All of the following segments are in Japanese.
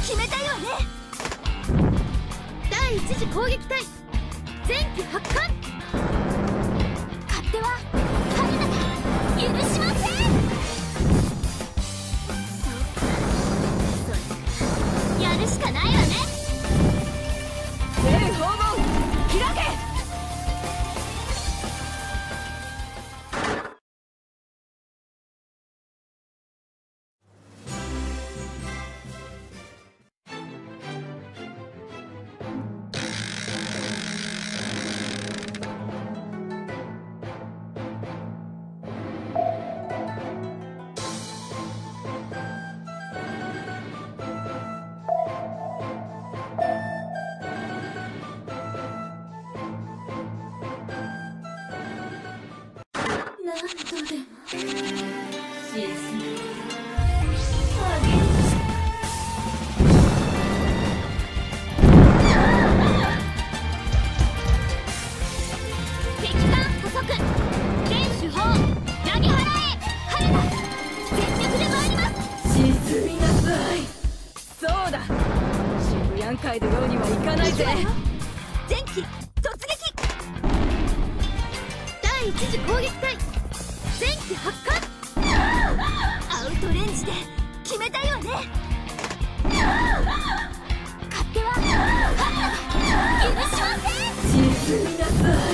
決めたよね。第一次攻撃隊前期発艦。勝手は彼らが許しません。そうか、やるしかないわね。全訪問開け。何度でも沈めてあげる。敵艦捕捉全手法投げ払え。彼ら全力で参ります。沈みなさい。そうだ、渋谷海のようにはいかないぜ。前期突撃。第一次攻撃隊前期発艦。アウトレンジで決めたよね。勝手は彼らが許しません。沈みなさい。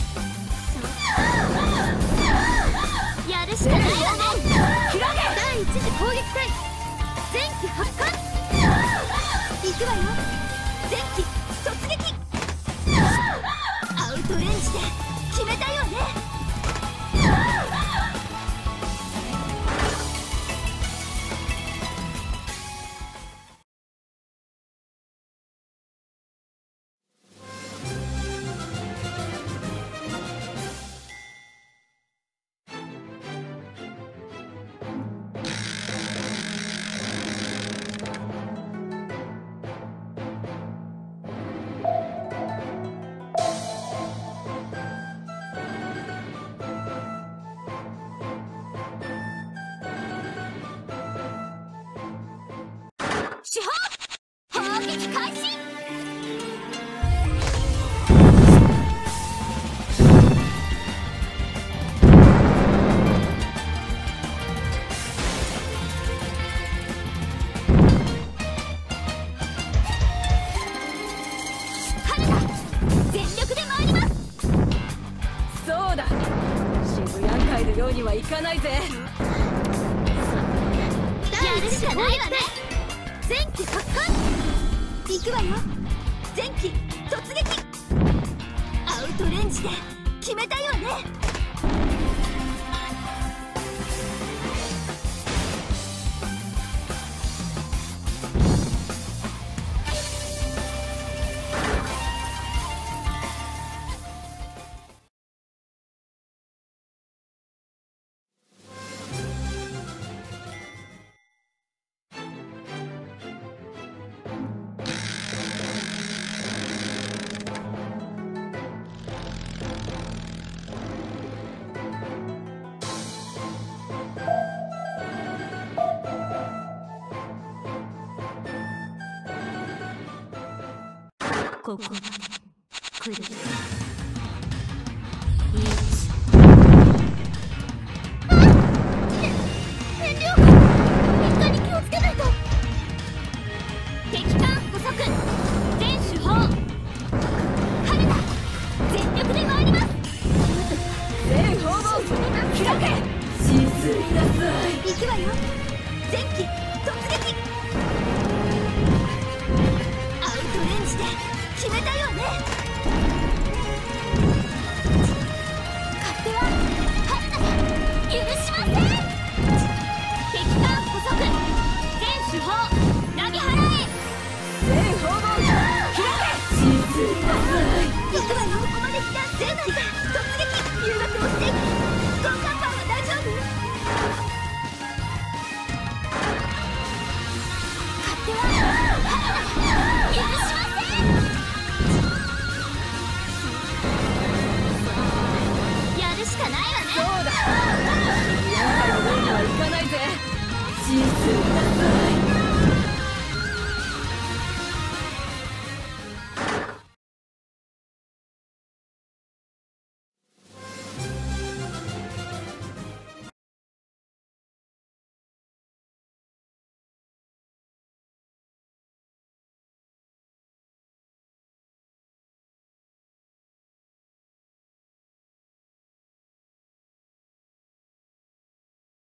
やるしかないわね。第一次攻撃隊前期発艦。行くわよ。前期突撃。アウトレンジで決めたよね。主砲砲撃開始。彼ら全力で参ります。そうだ、渋谷海のようにはいかないぜ。やるしかないわね。前期発艦。行くわよ。前期突撃。アウトレンジで決めたよね。ここまで来る。燃料が一回に気をつけないと。敵艦捕捉全手法。彼ら全力で参ります。全方向開け。沈みなさい。行くわよ。前期突撃。アウトレンジで決めたよね。勝手は彼らが許しません。敵艦捕捉全手法投げ払え。全方向開け。沈みなさい。行くわよ。ここまで来た。前期突撃。誘惑をしていく。交換パンは大丈夫？勝手は彼らが許しません。やるしかないわね。そうだ、やるから上にはいかないぜ。沈み